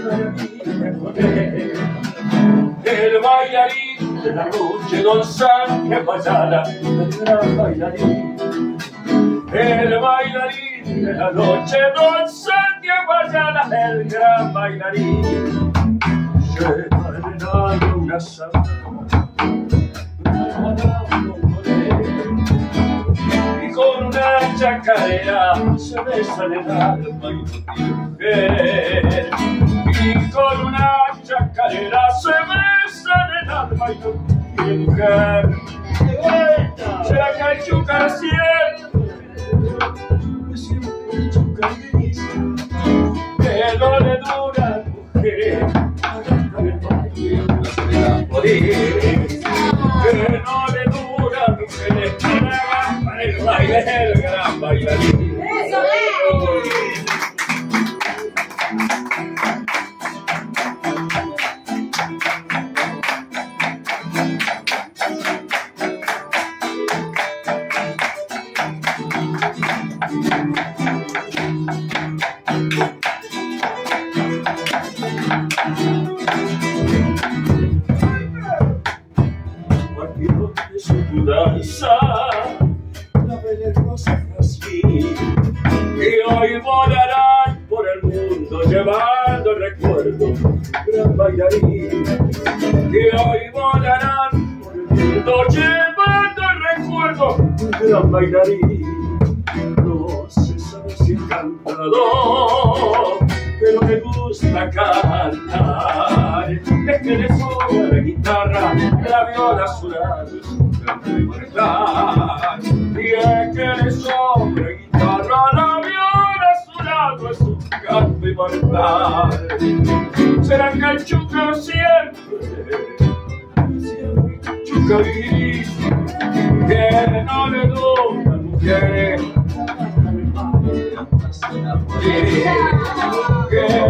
maravilla con él. El bailarín de la noche, don Santiago Ayala, el gran bailarín. El bailarín de la noche, don Santiago Ayala, el gran bailarín. Lleva el enano una sábana, y con una chacarera se besan el alma y no tiene mujer. Y con una chacarera se besan el alma y no tiene mujer. Será que el Chúcaro siempre el Chúcaro dice que no le dura mujer. Que no le dura mujer. Para el baile, el gran bailarín. ¡Eso es! La peligrosa jazmín, y hoy volarán por el mundo llevando recuerdos, gran bailarín. Y hoy volarán por el mundo llevando recuerdos, gran bailarín. No se sabe si es cantador, pero me gusta cantar. Es que le sobra la guitarra, la viola a su lado es un canto inmortal. Y es que le sobra guitarra, la viola a su lado es un canto inmortal. Será que el Chúcaro siempre Chúcaro dice que no le dura mujer. Que